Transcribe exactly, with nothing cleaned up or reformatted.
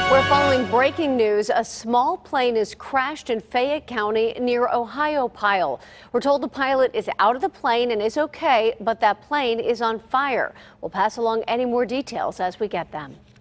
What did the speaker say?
We're following breaking news. A small plane has crashed in Fayette County near Ohio Pile. We're told the pilot is out of the plane and is okay, but that plane is on fire. We'll pass along any more details as we get them.